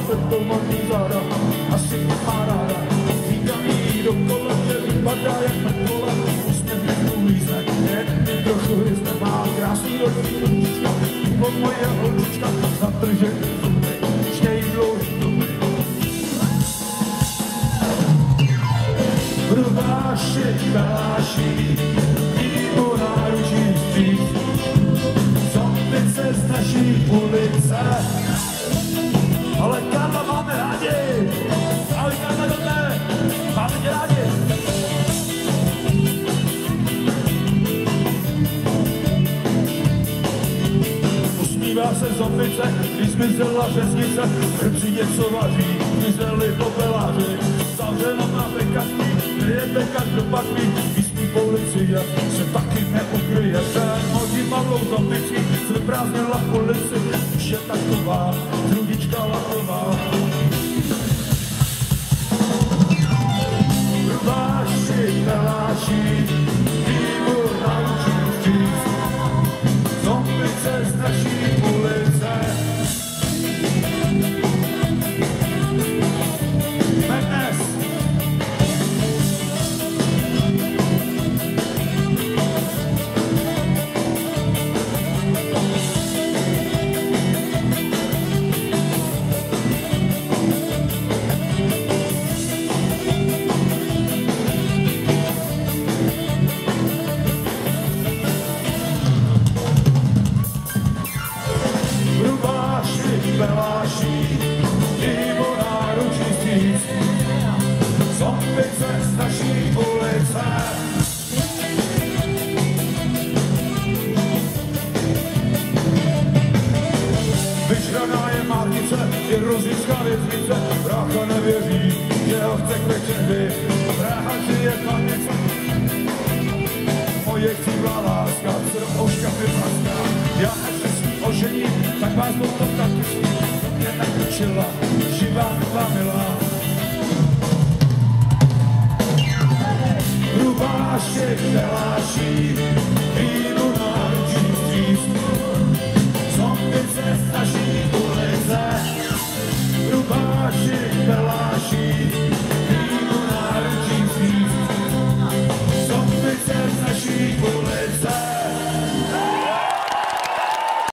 betonovaný záda, asi nemá ráda. Vítaný dokola, že vypadá jak mrtvola, úsměv mi ulízne, jen mi trochu hryzne. Má krásný rodný ručička, po moje holčička, zatržený zuby, chtějí dlouhý doby. Rubáši, kaláši, mimo náručí vstříc, zombice z naší ulice. Ale Karla máme rádi, ahoj Karla, dobré, máme tě rádi. Usmívá se zombice, když zmizela řeznice, hrci něco vaří, zmizeli popeláři, zavřeno na pekařství, je pekař do pakví, místní policie se taky neukryje, ten hodí malou zombicí, vyprázdnila ulici, už je taková trudička laková. Rubáši, kaláši, výbor naučí vstříc, zombice z naší ulice. Madness! Beláši, výbo náručí vstříc, zombice z naší ulice. Vyžraná je márnice, je rusická věznice, brácha nevěří, že ho chce k večeři, brácha si je chladnice. Moje chcíblá láska, se do ouška vypraská, já až se s ní ožením, tak vás to taky to mě nakučila, živá nová milá. Rubáši, beláši,